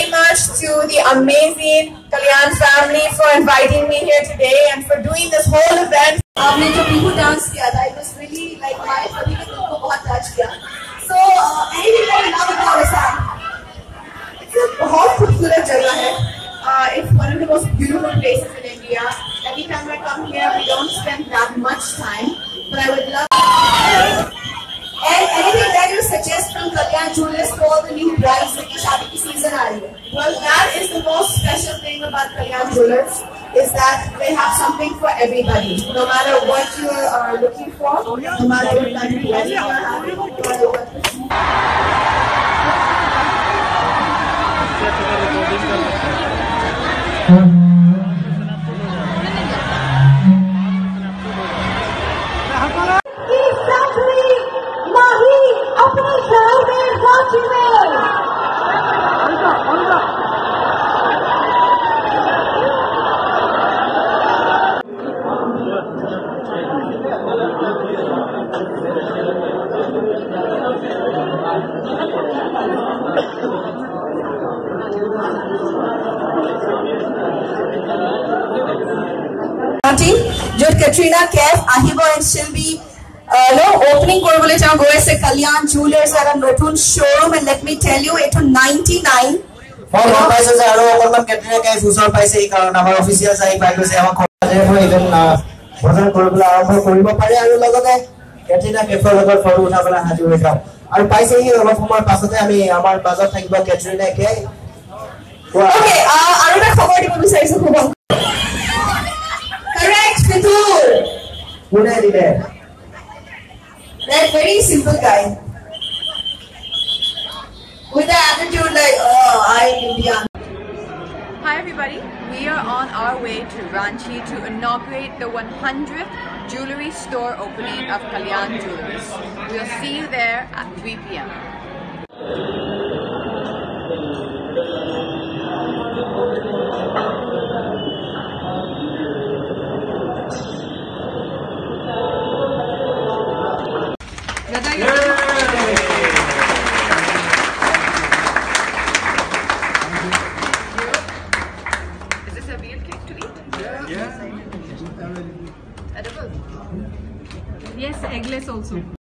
very much to the amazing Kalyan family for inviting me here today and for doing this whole event. आपने जो Bihu dance किया था, it was really like my सभी ने तुमको बहुत touch किया. So anything that you love about Assam? It's a बहुत खूबसूरत जगह है. It's one of the most beautiful places in India. Every time I come here, we don't spend that much time, but I would love. And anything that you suggest from Kalyan Jewelers for all the new brides in the शादी की season आ रही है? Well, that is the most special thing about Kalyan Jewelers, is that they have something for everybody. No matter what you are looking for, no matter what kind of wedding you are having, no matter what. जो Katrina Kaif আহিব and she'll be opening কৰিবলৈ চাওঁ গৈ আছে Kalyan Jewelers at a নতুন showroom, and let me tell you it 99 ফল পাইছে যে আৰু অকমান Katrina Kaif উছৰ পাইছে এই কাৰণ আমাৰ অফিচিয়াল চাই পাই গৈছে আমাৰ খবৰে হৈ ইভেন বজাৰ কৰিবলৈ আৰম্ভ কৰিব পাৰে আৰু লগতে Katrina Kaifৰ লগত ফটো উঠাবলৈ হাজিৰ হৈ যাওঁ আৰু পাইছে এই অলপ সময়ৰ পাছতে আমি আমাৰ বাজত থাকিব Katrina Kaif. Okay, আৰু এটা খবৰ দিব বিচাৰিছো খুব. Correct, Fitur. কোনে দিলে? That very simple guy. With the attitude like, oh, I'm Indian. Hi everybody, we are on our way to Ranchi to inaugurate the 100th jewelry store opening of Kalyan Jewelers. We'll see you there at 3 p.m. Is this a real cake to eat? Yeah. Edible? Yes, eggless also.